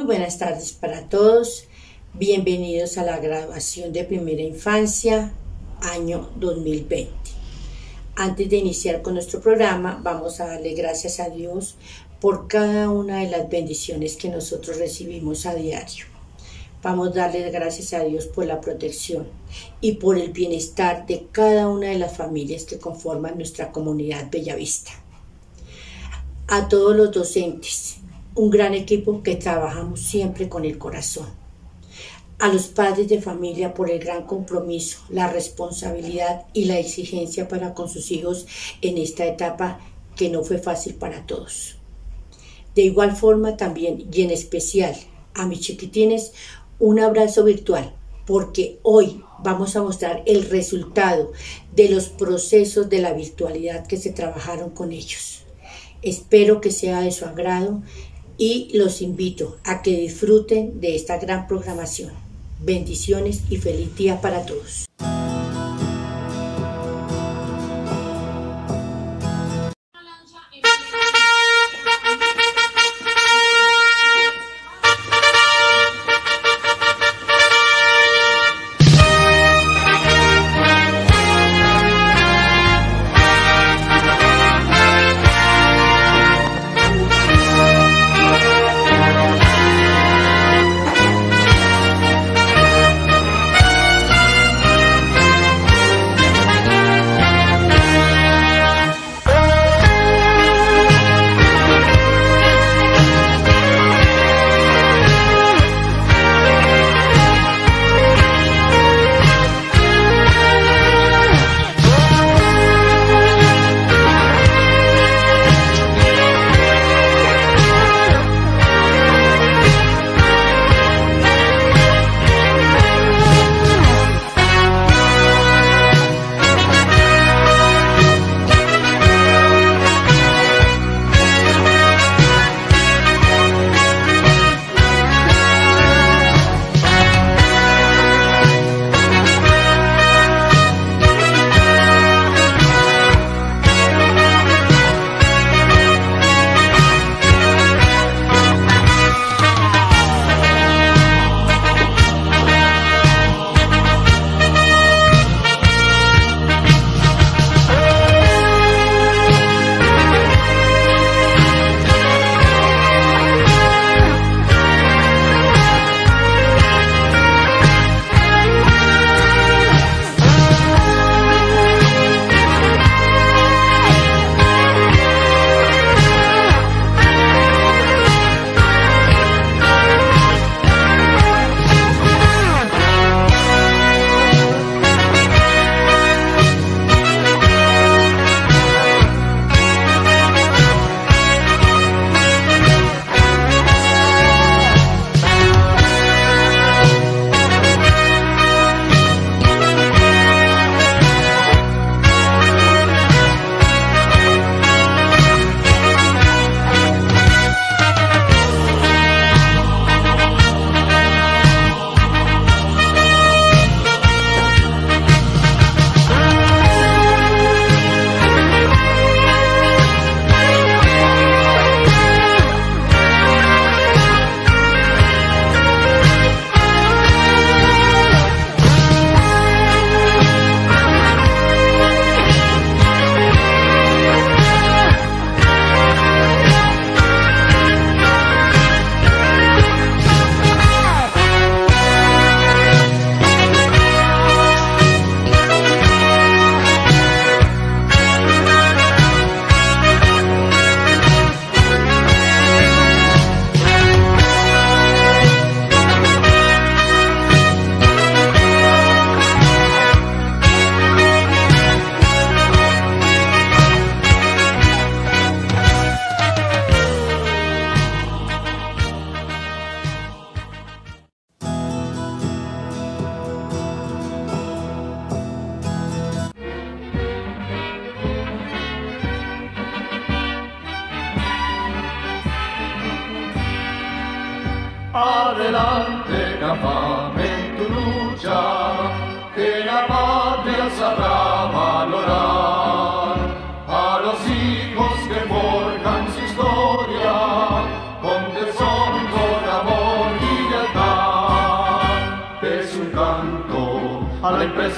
Muy buenas tardes para todos. Bienvenidos a la graduación de primera infancia, año 2020. Antes de iniciar con nuestro programa, vamos a darle gracias a Dios por cada una de las bendiciones que nosotros recibimos a diario. Vamos a darle gracias a Dios por la protección y por el bienestar de cada una de las familias que conforman nuestra comunidad Bellavista. A todos los docentes, un gran equipo que trabajamos siempre con el corazón. A los padres de familia por el gran compromiso, la responsabilidad y la exigencia para con sus hijos en esta etapa que no fue fácil para todos. De igual forma también y en especial a mis chiquitines, un abrazo virtual, porque hoy vamos a mostrar el resultado de los procesos de la virtualidad que se trabajaron con ellos. Espero que sea de su agrado y los invito a que disfruten de esta gran programación. Bendiciones y feliz día para todos. Adelante, campamento en tu lucha, que la patria sabrá valorar a los hijos que forjan su historia, con tesón, con amor.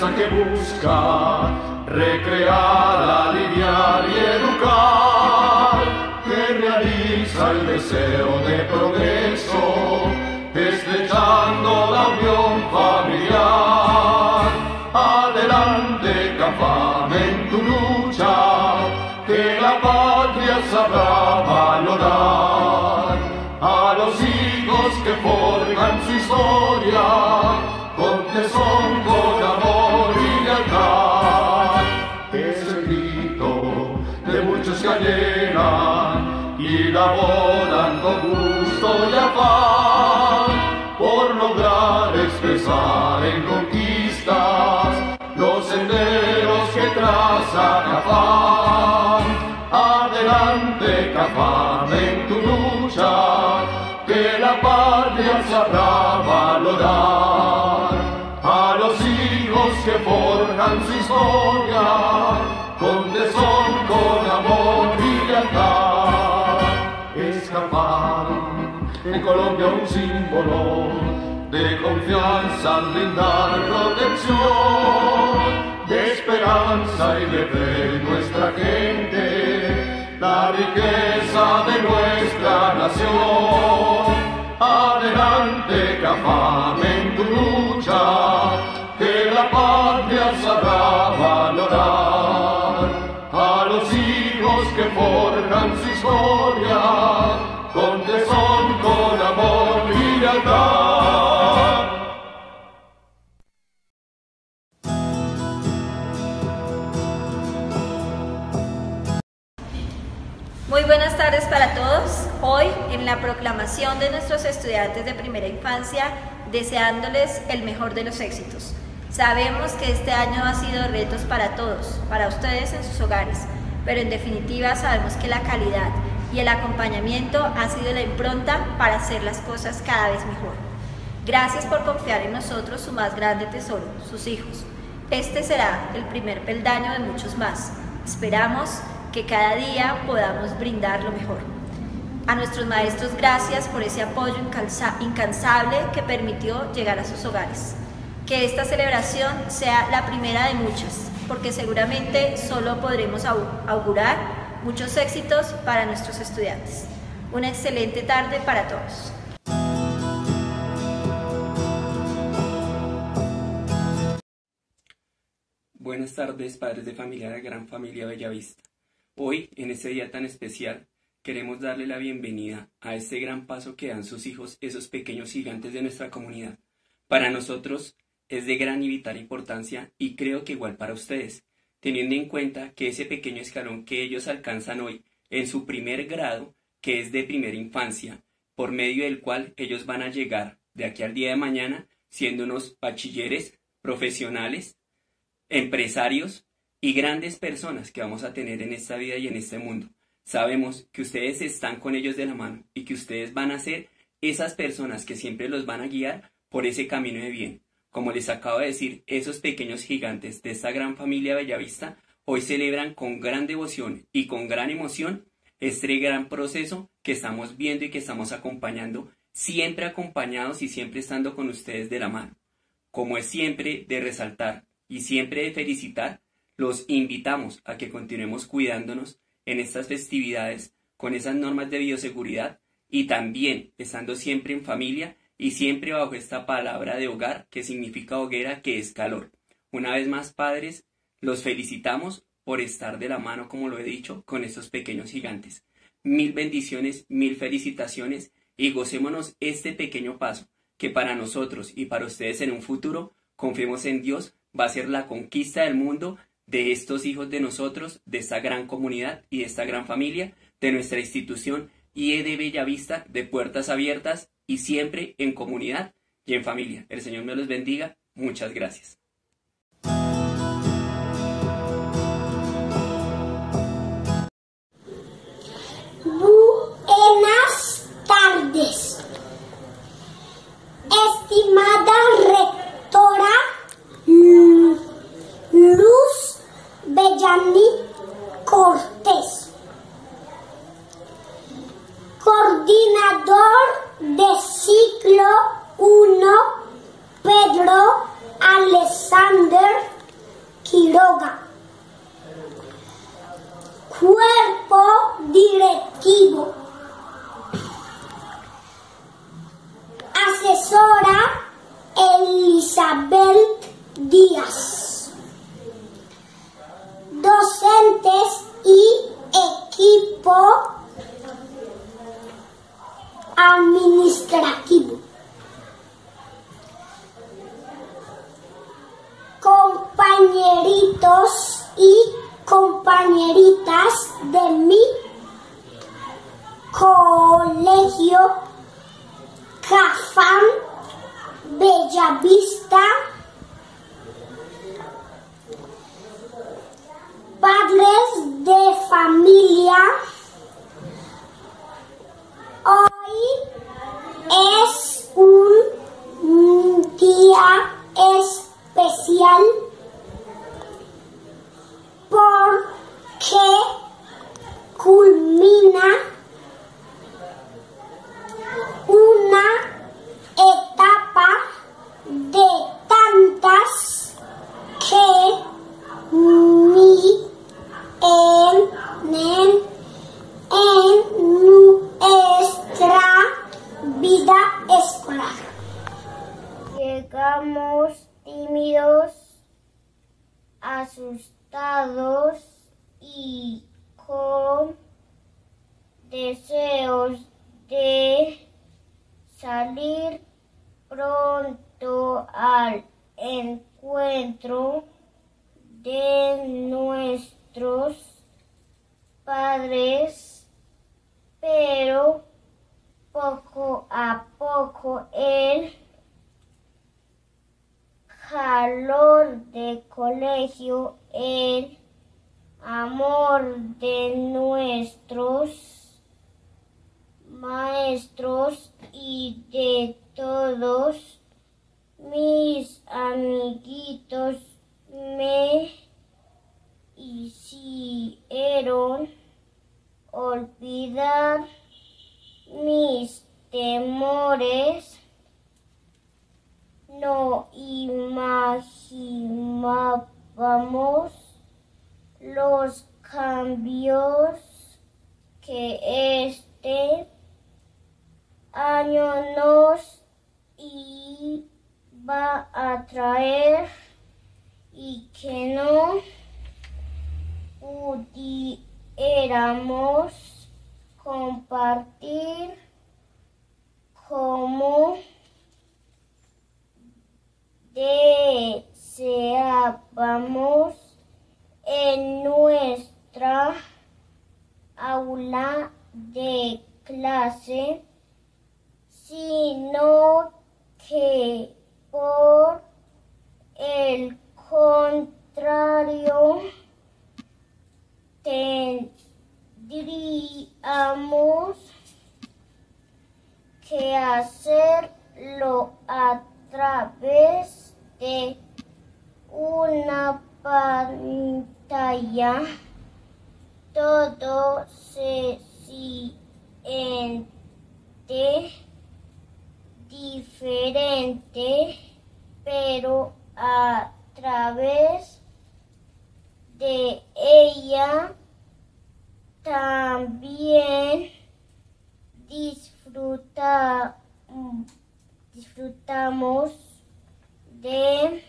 enseñanza que busca recrear, aliviar y educar, que realiza el deseo de progreso, estrechando la unión familiar. Adelante, CAFAM, en tu lucha, que la patria sabrá valorar a los hijos que forjan su historia, con tesón, con amor y lealtad. Es el grito de muchos que anhelan y laboran con gusto y afán por lograr expresar en conquistas los senderos que traza CAFAM. Adelante, CAFAM, en tu lucha, que la patria sabrá valorar a los hijos que forjan su historia, con tesón, con amor y lealtad. Es CAFAM en Colombia un símbolo de confianza al brindar protección, de esperanza y de fe en nuestra gente, la riqueza de nuestra nación. Adelante, CAFAM, en tu lucha, que la patria sabrá valorar a los hijos que forjan su historia, con tesón, con amor y lealtad. Muy buenas tardes para todos. Hoy, en la proclamación de nuestros estudiantes de primera infancia, deseándoles el mejor de los éxitos. Sabemos que este año ha sido de retos para todos, para ustedes en sus hogares, pero en definitiva sabemos que la calidad y el acompañamiento ha sido la impronta para hacer las cosas cada vez mejor. Gracias por confiar en nosotros su más grande tesoro, sus hijos. Este será el primer peldaño de muchos más. Esperamos que cada día podamos brindar lo mejor. A nuestros maestros, gracias por ese apoyo incansable que permitió llegar a sus hogares. Que esta celebración sea la primera de muchas, porque seguramente solo podremos augurar muchos éxitos para nuestros estudiantes. Una excelente tarde para todos. Buenas tardes, padres de familia de Gran Familia Bellavista. Hoy, en este día tan especial, queremos darle la bienvenida a este gran paso que dan sus hijos, esos pequeños gigantes de nuestra comunidad. Para nosotros es de gran y vital importancia, y creo que igual para ustedes, teniendo en cuenta que ese pequeño escalón que ellos alcanzan hoy en su primer grado, que es de primera infancia, por medio del cual ellos van a llegar de aquí al día de mañana siendo unos bachilleres, profesionales, empresarios y grandes personas que vamos a tener en esta vida y en este mundo. Sabemos que ustedes están con ellos de la mano y que ustedes van a ser esas personas que siempre los van a guiar por ese camino de bien. Como les acabo de decir, esos pequeños gigantes de esta gran familia Bellavista hoy celebran con gran devoción y con gran emoción este gran proceso que estamos viendo y que estamos acompañando, siempre acompañados y siempre estando con ustedes de la mano. Como es siempre de resaltar y siempre de felicitar, los invitamos a que continuemos cuidándonos en estas festividades con esas normas de bioseguridad y también estando siempre en familia y siempre bajo esta palabra de hogar que significa hoguera, que es calor. Una vez más, padres, los felicitamos por estar de la mano, como lo he dicho, con estos pequeños gigantes. Mil bendiciones, mil felicitaciones y gocémonos este pequeño paso que para nosotros y para ustedes en un futuro, confiemos en Dios, va a ser la conquista del mundo de estos hijos de nosotros, de esta gran comunidad y de esta gran familia, de nuestra institución IED Bellavista, de puertas abiertas y siempre en comunidad y en familia. El Señor me los bendiga. Muchas gracias. Buenas tardes, estimada rectora Luz Bellani Cortés, coordinador de ciclo 1 Pedro Alexander Quiroga. Cuerpo directivo. Asesora Elizabeth Díaz. Docentes y equipo administrativo. Compañeritos y compañeritas de mi colegio Cafam Bellavista, padres de familia, hoy es un día especial porque culmina una etapa de tantas que en nuestra vida escolar. Llegamos tímidos, asustados y con deseos de salir pronto al encuentro de nuestros padres, pero poco a poco el calor de colegio, el amor de nuestros maestros y de todos mis amiguitos me hicieron olvidar mis temores. No imaginábamos los cambios que este año nos iba a traer y que no pudiéramos compartir como deseábamos en nuestra aula de clase, sino que por el contrario tendríamos que hacerlo a través de una pantalla. Todo se siente diferente, pero a través de ella también disfrutamos de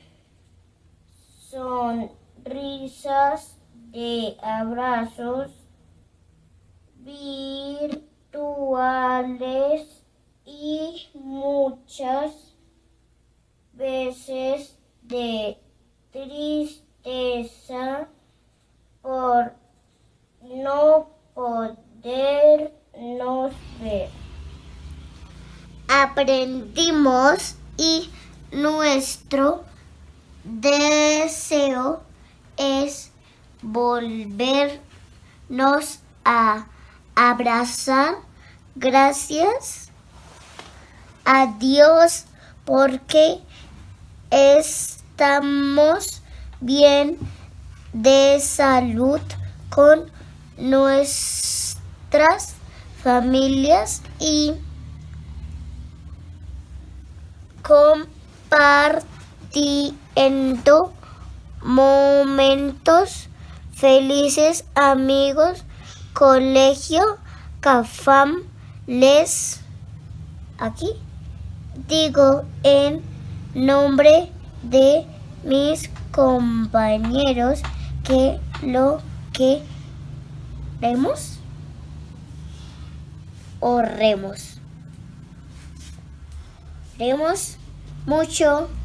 sonrisas, de abrazos virtuales y muchas veces de tristeza por no podernos ver. Aprendimos y nuestro deseo es volvernos a abrazar. Gracias a Dios porque estamos bien de salud con nuestras familias y compartiendo momentos felices, amigos, colegio, CAFAM, les aquí digo en nombre de mis compañeros que lo queremos o remos mucho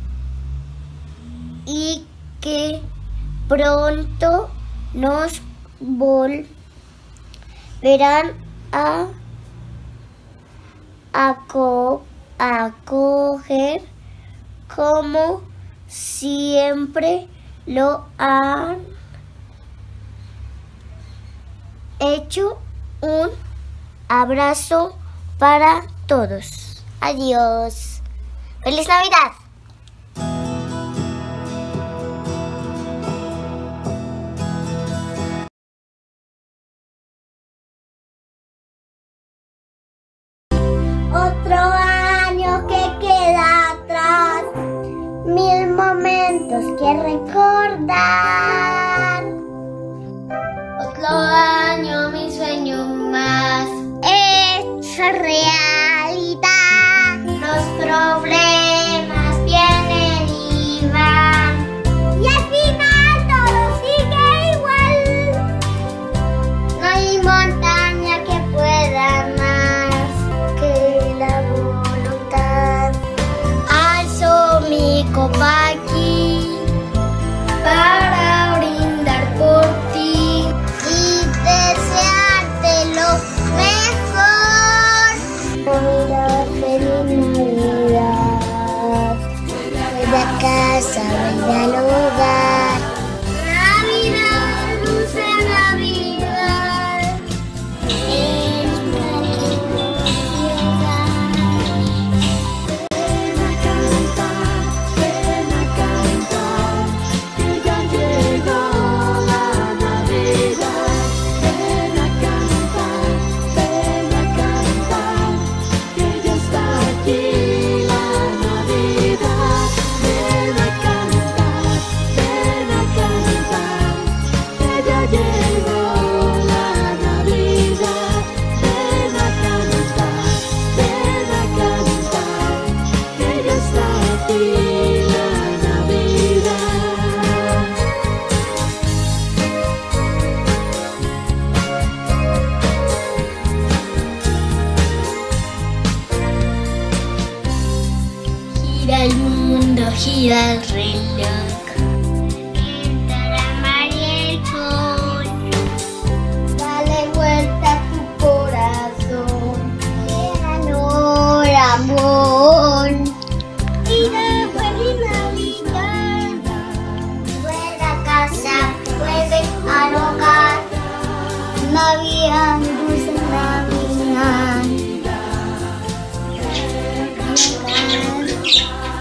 y que pronto nos volverán a acoger como siempre lo han hecho. Un abrazo para todos. Adiós. ¡Feliz Navidad! Otro año que queda atrás, 1000 momentos que recordar. Otro año, mi sueño más Es realidad. los problemas vienen y van. Y al final todo sigue igual. No hay montaña que pueda más que la voluntad. Alzo mi copa aquí para brindar por ti Y desearte lo mejor. Navidad, feliz Navidad. Vuelve a casa, vuelve al hogar. Navidad, dulce Navidad. Entra en tu ciudad. Ven a cantar, que ya llegó la Navidad. Ven a cantar, que ya está aquí la Navidad. Ven a cantar, que ya llegó la Navidad. Ven a cantar, que ya está aquí la Navidad. Gira el mundo, gira el reloj. Entra María el sol. Dale vuelta a tu corazón. Amor, amor. Y de feliz Navidad. Vuelve a casa, vuelve al hogar. Navidad, dulce Navidad.